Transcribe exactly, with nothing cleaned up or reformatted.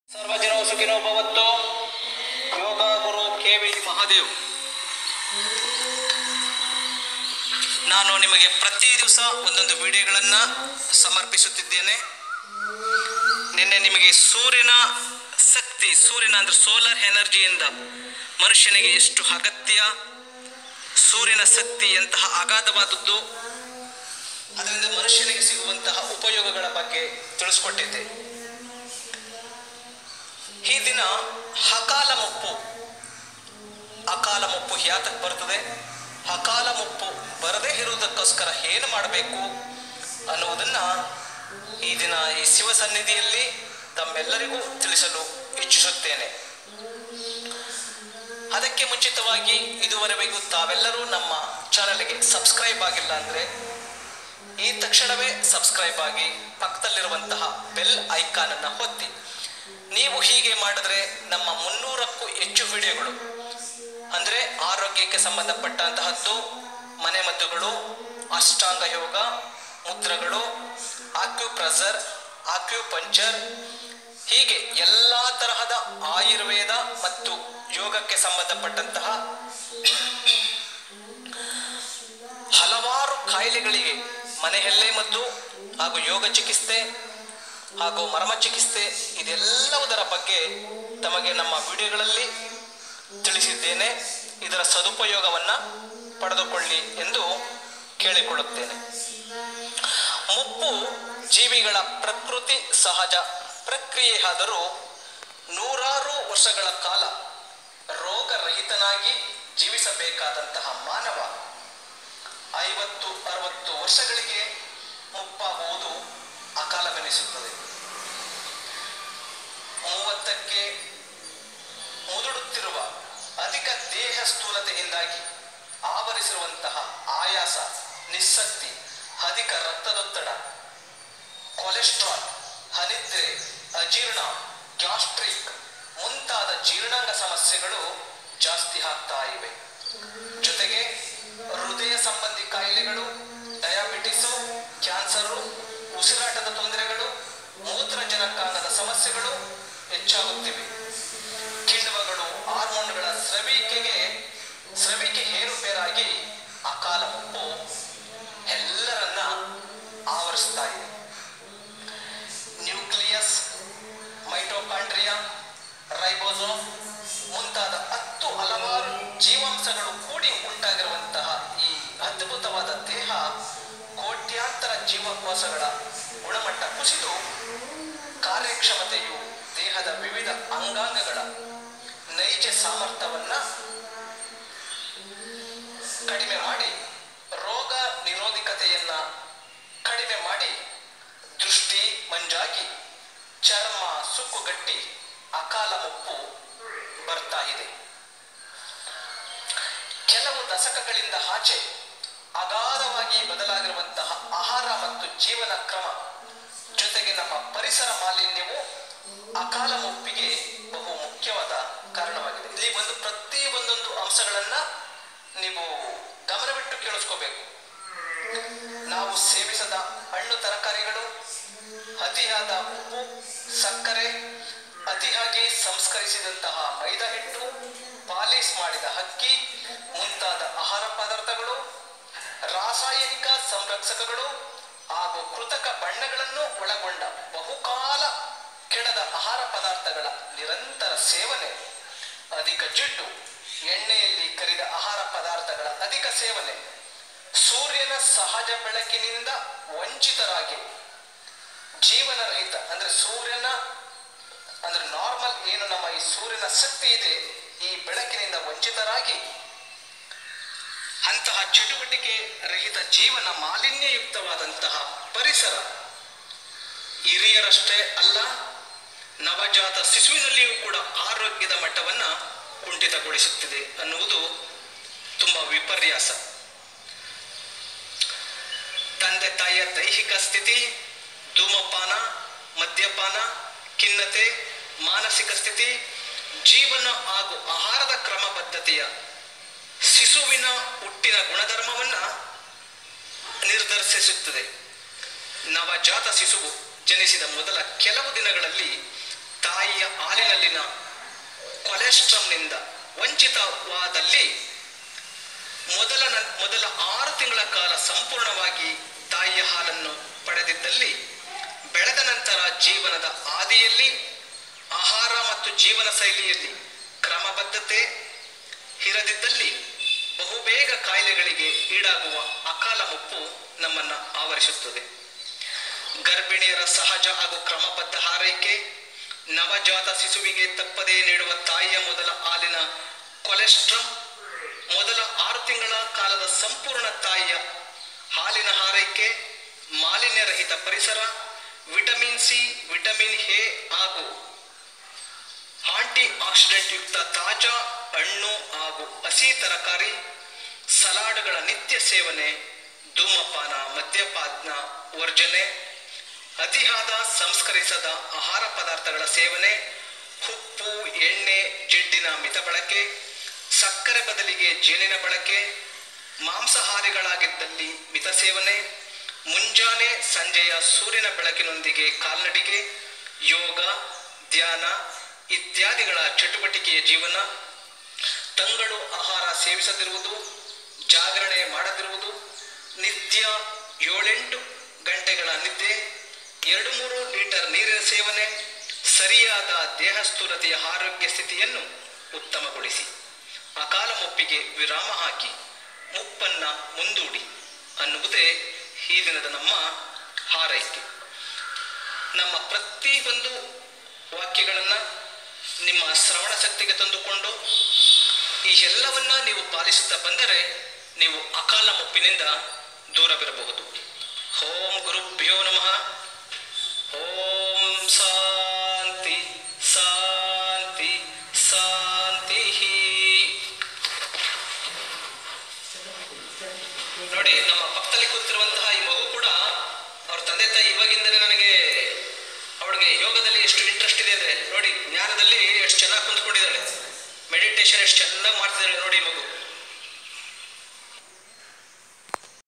ಸರ್ವಜನೋ ಸುಖಿನೋ ಭವಂತು. ಯೋಗ ಗುರು ಕೆ ವಿ ಮಹಾದೇವ್. ನಾನು ನಿಮಗೆ ಪ್ರತಿ ದಿವಸ ಒಂದೊಂದು ವಿಡಿಯೋಗಳನ್ನು ಸಮರ್ಪಿಸುತ್ತಿದ್ದೇನೆ. ನಿನ್ನೆ ನಿಮಗೆ ಸೂರ್ಯನ ಶಕ್ತಿ, ಸೂರ್ಯನ ಅಂದರೆ ಸೋಲಾರ್ ಎನರ್ಜಿಯಿಂದ ಮನುಷ್ಯನಿಗೆ ಎಷ್ಟು ಅಗತ್ಯ, ಸೂರ್ಯನ ಶಕ್ತಿ ಎಂತಹ ಅಗಾಧವಾದದ್ದು, ಅದರಿಂದ ಮನುಷ್ಯನಿಗೆ ಸಿಗುವಂತಹ ಉಪಯೋಗಗಳ ಬಗ್ಗೆ ತಿಳಿಸ್ಕೊಟ್ಟಿದ್ದೆ. ಈ ದಿನ ಅಕಾಲ ಮುಪ್ಪು, ಅಕಾಲ ಮುಪ್ಪು ಯಾತಕ್ಕೆ ಬರ್ತದೆ, ಅಕಾಲ ಮುಪ್ಪು ಬರದೇ ಇರುವುದಕ್ಕೋಸ್ಕರ ಏನು ಮಾಡಬೇಕು ಅನ್ನುವುದನ್ನು ಈ ದಿನ ಈ ಶಿವ ಸನ್ನಿಧಿಯಲ್ಲಿ ತಮ್ಮೆಲ್ಲರಿಗೂ ತಿಳಿಸಲು ಇಚ್ಛಿಸುತ್ತೇನೆ. ಅದಕ್ಕೆ ಮುಂಚಿತವಾಗಿ ಇದುವರೆಗೂ ತಾವೆಲ್ಲರೂ ನಮ್ಮ ಚಾನಲ್ಗೆ ಸಬ್ಸ್ಕ್ರೈಬ್ ಆಗಿಲ್ಲ ಅಂದರೆ ಈ ತಕ್ಷಣವೇ ಸಬ್ಸ್ಕ್ರೈಬ್ ಆಗಿ ಪಕ್ಕದಲ್ಲಿರುವಂತಹ ಬೆಲ್ ಐಕಾನ್ ಅನ್ನು ಒತ್ತಿ. ನೀವು ಹೀಗೆ ಮಾಡಿದ್ರೆ ನಮ್ಮ ಮುನ್ನೂರಕ್ಕೂ ಹೆಚ್ಚು ವಿಡಿಯೋಗಳು ಅಂದರೆ ಆರೋಗ್ಯಕ್ಕೆ ಸಂಬಂಧಪಟ್ಟಂತಹದ್ದು, ಮನೆಮದ್ದುಗಳು, ಅಷ್ಟಾಂಗ ಯೋಗ, ಮುದ್ರಗಳು, ಆಕ್ಯುಪ್ರೆಷರ್, ಆಕ್ಯುಪಂಕ್ಚರ್, ಹೀಗೆ ಎಲ್ಲ ತರಹದ ಆಯುರ್ವೇದ ಮತ್ತು ಯೋಗಕ್ಕೆ ಸಂಬಂಧಪಟ್ಟಂತಹ ಹಲವಾರು ಕಾಯಿಲೆಗಳಿಗೆ ಮನೆಯಲ್ಲೇ ಮದ್ದು ಹಾಗೂ ಯೋಗ ಚಿಕಿತ್ಸೆ ಹಾಗೂ ಮರ್ಮ ಚಿಕಿತ್ಸೆ, ಇದೆಲ್ಲವುದರ ಬಗ್ಗೆ ತಮಗೆ ನಮ್ಮ ವಿಡಿಯೋಗಳಲ್ಲಿ ತಿಳಿಸಿದ್ದೇನೆ. ಇದರ ಸದುಪಯೋಗವನ್ನು ಪಡೆದುಕೊಳ್ಳಿ ಎಂದು ಕೇಳಿಕೊಳ್ಳುತ್ತೇನೆ. ಮುಪ್ಪು ಜೀವಿಗಳ ಪ್ರಕೃತಿ ಸಹಜ ಪ್ರಕ್ರಿಯೆಯಾದರೂ ನೂರಾರು ವರ್ಷಗಳ ಕಾಲ ರೋಗರಹಿತನಾಗಿ ಜೀವಿಸಬೇಕಾದಂತಹ ಮಾನವ ಐವತ್ತು ಅರವತ್ತು ವರ್ಷಗಳಿಗೆ ಮುಪ್ಪಾಗುವುದು ಅಕಾಲವೆನಿಸುತ್ತದೆ. ಮೂವತ್ತಕ್ಕೆ ಮುದುಡುತ್ತಿರುವ ಅಧಿಕ ದೇಹ ಸ್ಥೂಲತೆಯಿಂದಾಗಿ ಆವರಿಸಿರುವಂತಹ ಆಯಾಸ, ನಿಸ್ಸಕ್ತಿ, ಅಧಿಕ ರಕ್ತದೊತ್ತಡ, ಕೊಲೆಸ್ಟ್ರಾಲ್, ಅನಿದ್ರೆ, ಅಜೀರ್ಣ, ಗ್ಯಾಸ್ಟ್ರಿಕ್ ಮುಂತಾದ ಜೀರ್ಣಾಂಗ ಸಮಸ್ಯೆಗಳು ಜಾಸ್ತಿ ಆಗ್ತಾ ಇವೆ. ಜೊತೆಗೆ ಹೃದಯ ಸಂಬಂಧಿ ಕಾಯಿಲೆಗಳು, ಡಯಾಬಿಟಿಸು, ಕ್ಯಾನ್ಸರು, ಉಸಿರಾಟದ ತೊಂದರೆಗಳು, ಮೂತ್ರಜನಕಾಂಗದ ಸಮಸ್ಯೆಗಳು ಹೆಚ್ಚಾಗುತ್ತಿವೆ. ಕಿಣ್ವಗಳು, ಹಾರ್ಮೋನ್ಗಳ ಸ್ರವಿಕೆಗೆ ಸ್ರವಿಕೆ ಏರುಪೇರಾಗಿ ಅಕಾಲ ಮುಪ್ಪು ಎಲ್ಲರನ್ನ ಆವರಿಸ್ತಾ ಇದೆ. ನ್ಯೂಕ್ಲಿಯಸ್, ಮೈಟೋಕಾಂಡ್ರಿಯಾ, ರೈಬೋಸೋಮ್ ಮುಂತಾದ ಹತ್ತು ಹಲವಾರು ಜೀವಾಂಶಗಳು ಕೂಡಿ ಉಂಟಾಗಿರುವಂತಹ ಈ ಅದ್ಭುತವಾದ ದೇಹ ಕೋಟ್ಯಾಂತರ ಜೀವಕೋಶಗಳ ಗುಣಮಟ್ಟ ಕುಸಿದು ಕಾರ್ಯಕ್ಷಮತೆಯು ದೇಹದ ವಿವಿಧ ಅಂಗಾಂಗಗಳ ನೈಜ ಸಾಮರ್ಥ್ಯವನ್ನು ಕಡಿಮೆ ಮಾಡಿ, ರೋಗ ನಿರೋಧಕತೆಯನ್ನ ಕಡಿಮೆ ಮಾಡಿ, ದೃಷ್ಟಿ ಮಂಜಾಗಿ, ಚರ್ಮ ಸುಕ್ಕುಗಟ್ಟಿ ಅಕಾಲ ಮುಪ್ಪು ಬರ್ತಾ ಇದೆ. ಕೆಲವು ದಶಕಗಳಿಂದ ಆಚೆ ಅಗಾಧವಾಗಿ ಬದಲಾಗಿರುವಂತಹ ಆಹಾರ ಮತ್ತು ಜೀವನ ಕ್ರಮ ಜೊತೆಗೆ ನಮ್ಮ ಪರಿಸರ ಮಾಲಿನ್ಯವು ಅಕಾಲ ಮುಪ್ಪಿಗೆ ಬಹು ಮುಖ್ಯವಾದ ಕಾರಣವಾಗಿದೆ. ಇಲ್ಲಿ ಒಂದು ಪ್ರತಿ ಒಂದೊಂದು ಅಂಶಗಳನ್ನ ನೀವು ಗಮನವಿಟ್ಟು ಕೇಳಿಸ್ಕೋಬೇಕು. ನಾವು ಸೇವಿಸದ ಹಣ್ಣು ತರಕಾರಿಗಳು, ಅತಿಯಾದ ಉಪ್ಪು, ಸಕ್ಕರೆ, ಅತಿಯಾಗಿ ಸಂಸ್ಕರಿಸಿದಂತಹ ಮೈದಾ ಹಿಟ್ಟು, ಪಾಲಿಶ್ ಮಾಡಿದ ಅಕ್ಕಿ ಮುಂತಾದ ಆಹಾರ ಪದಾರ್ಥಗಳು, ರಾಸಾಯನಿಕ ಸಂರಕ್ಷಕಗಳು ಹಾಗೂ ಕೃತಕ ಬಣ್ಣಗಳನ್ನು ಒಳಗೊಂಡ ಬಹುಕಾಲ ಕೆಡದ ಆಹಾರ ಪದಾರ್ಥಗಳ ನಿರಂತರ ಸೇವನೆ, ಅಧಿಕ ಜಿಡ್ಡು, ಎಣ್ಣೆಯಲ್ಲಿ ಕರಿದ ಆಹಾರ ಪದಾರ್ಥಗಳ ಅಧಿಕ ಸೇವನೆ, ಸೂರ್ಯನ ಸಹಜ ಬೆಳಕಿನಿಂದ ವಂಚಿತರಾಗಿ ಜೀವನ ರಹಿತ ಅಂದ್ರೆ ಸೂರ್ಯನ ಅಂದ್ರೆ ನಾರ್ಮಲ್ ಏನು ನಮ್ಮ ಈ ಸೂರ್ಯನ ಶಕ್ತಿ ಇದೆ, ಈ ಬೆಳಕಿನಿಂದ ವಂಚಿತರಾಗಿ ಅಂತಹ ಚಟುವಟಿಕೆ ರಹಿತ ಜೀವನ, ಮಾಲಿನ್ಯಯುಕ್ತವಾದಂತಹ ಪರಿಸರ ಹಿರಿಯರಷ್ಟೇ ಅಲ್ಲ ನವಜಾತ ಶಿಶುವಿನಲ್ಲಿಯೂ ಕೂಡ ಆರೋಗ್ಯದ ಮಟ್ಟವನ್ನು ಕುಂಠಿತಗೊಳಿಸುತ್ತಿದೆ ಅನ್ನುವುದು ತುಂಬಾ ವಿಪರ್ಯಾಸ. ತಂದೆ ತಾಯಿಯ ದೈಹಿಕ ಸ್ಥಿತಿ, ಧೂಮಪಾನ, ಮದ್ಯಪಾನ, ಖಿನ್ನತೆ, ಮಾನಸಿಕ ಸ್ಥಿತಿ, ಜೀವನ ಹಾಗೂ ಆಹಾರದ ಕ್ರಮಬದ್ಧತೆಯ ಶಿಶುವಿನ ಹುಟ್ಟಿನ ಗುಣಧರ್ಮವನ್ನ ನಿರ್ಧರಿಸುತ್ತದೆ. ನವಜಾತ ಶಿಶುವು ಜನಿಸಿದ ಮೊದಲ ಕೆಲವು ದಿನಗಳಲ್ಲಿ ತಾಯಿಯ ಹಾಲಿನ ಕೊಲೆಸ್ಟ್ರಾಲ್ನಿಂದ ವಂಚಿತವಾದಲ್ಲಿ ಮೊದಲ ಮೊದಲ ಆರು ತಿಂಗಳ ಕಾಲ ಸಂಪೂರ್ಣವಾಗಿ ತಾಯಿಯ ಹಾಲನ್ನು ಪಡೆದಿದ್ದಲ್ಲಿ, ಬೆಳೆದ ನಂತರ ಜೀವನದ ಆದಿಯಲ್ಲಿ ಆಹಾರ ಮತ್ತು ಜೀವನ ಶೈಲಿಯಲ್ಲಿ ಕ್ರಮಬದ್ಧತೆ ಇರದಿದ್ದಲ್ಲಿ ಬಹುಬೇಗ ಕಾಯಿಲೆಗಳಿಗೆ ಈಡಾಗುವ ಅಕಾಲ ಮುಪ್ಪು ನಮ್ಮನ್ನು ಆವರಿಸುತ್ತದೆ. ಗರ್ಭಿಣಿಯರ ಸಹಜ ಹಾಗೂ ಕ್ರಮಬದ್ಧ ಆರೈಕೆ, ನವಜಾತ ಶಿಶುವಿಗೆ ತಪ್ಪದೇ ನೀಡುವ ತಾಯಿಯ ಮೊದಲ ಹಾಲಿನ ಕೊಲೆಸ್ಟ್ರಾಲ್, ಮೊದಲ ಆರು ತಿಂಗಳ ಕಾಲದ ಸಂಪೂರ್ಣ ತಾಯಿಯ ಹಾಲಿನ ಆರೈಕೆ, ಮಾಲಿನ್ಯರಹಿತ ಪರಿಸರ, ವಿಟಮಿನ್ ಸಿ, ವಿಟಮಿನ್ ಎ ಹಾಗೂ ಆಂಟಿ ಆಕ್ಸಿಡೆಂಟ್ ಯುಕ್ತ ತಾಜಾ ಹಣ್ಣು ಹಾಗೂ ಹಸಿ ತರಕಾರಿ, ಸಲಾಡ್ಗಳ ನಿತ್ಯ ಸೇವನೆ, ಧೂಮಪಾನ, ಮದ್ಯಪಾನ ವರ್ಜನೆ, ಅತಿಯಾದ ಸಂಸ್ಕರಿಸದ ಆಹಾರ ಪದಾರ್ಥಗಳ ಸೇವನೆ, ಉಪ್ಪು, ಎಣ್ಣೆ, ಜಿಡ್ಡಿನ ಮಿತ ಬಳಕೆ, ಸಕ್ಕರೆ ಬದಲಿಗೆ ಜೇನಿನ ಬಳಕೆ, ಮಾಂಸಾಹಾರಿಗಳಾಗಿದ್ದಲ್ಲಿ ಮಿತ ಸೇವನೆ, ಮುಂಜಾನೆ ಸಂಜೆಯ ಸೂರ್ಯನ ಬೆಳಕಿನೊಂದಿಗೆ ಕಾಲ್ನಡಿಗೆ, ಯೋಗ, ಧ್ಯಾನ ಇತ್ಯಾದಿಗಳ ಚಟುವಟಿಕೆಯ ಜೀವನ, ತಂಗಳು ಆಹಾರ ಸೇವಿಸದಿರುವುದು, ಜಾಗರಣೆ ಮಾಡದಿರುವುದು, ನಿತ್ಯ ಏಳೆಂಟು ಗಂಟೆಗಳ ನಿದ್ದೆ, ಎರಡು ಮೂರು ಲೀಟರ್ ನೀರಿನ ಸೇವನೆ, ಸರಿಯಾದ ದೇಹ ಸ್ಥೂಲತೆಯ ಆರೋಗ್ಯ ಸ್ಥಿತಿಯನ್ನು ಉತ್ತಮಗೊಳಿಸಿ ಅಕಾಲ ಮುಪ್ಪಿಗೆ ವಿರಾಮ ಹಾಕಿ ಮುಪ್ಪನ್ನ ಮುಂದೂಡಿ ಅನ್ನುವುದೇ ಈ ದಿನದ ನಮ್ಮ ಹಾರೈಕೆ. ನಮ್ಮ ಪ್ರತಿಯೊಂದು ವಾಕ್ಯಗಳನ್ನು ನಿಮ್ಮ ಶ್ರವಣ ಶಕ್ತಿಗೆ ತಂದುಕೊಂಡು ಈ ಎಲ್ಲವನ್ನ ನೀವು ಪಾಲಿಸುತ್ತಾ ಬಂದರೆ ನೀವು ಅಕಾಲ ಮುಪ್ಪಿನಿಂದ ದೂರವಿರಬಹುದು. ಓಂ ಗುರುಭ್ಯೋ ನಮಃ. ಓಂ ಶಾಂತಿ ಶಾಂತಿ ಶಾಂತಿ. ನೋಡಿ, ನಮ್ಮ ಪಕ್ಕದಲ್ಲಿ ಕೂತಿರುವಂತಹ ಈ ಮಗು ಕೂಡ ಅವ್ರ ತಂದೆ ತಾಯಿ ಇವಾಗಿಂದಲೇ ನನಗೆ ಅವಳಿಗೆ ಯೋಗದಲ್ಲಿ ಎಷ್ಟು ಇಂಟ್ರೆಸ್ಟ್ ಇದೆ ಅಂದರೆ ನೋಡಿ, ಜ್ಞಾನದಲ್ಲಿ ಎಷ್ಟು ಚೆನ್ನಾಗಿ ಕುಂತ್ಕೊಂಡಿದ್ದಾಳೆ, ಮೆಡಿಟೇಷನ್ ಎಷ್ಟು ಚೆನ್ನಾಗಿ ಮಾಡ್ತಿದ್ದಾಳೆ ನೋಡಿ ಮಗು.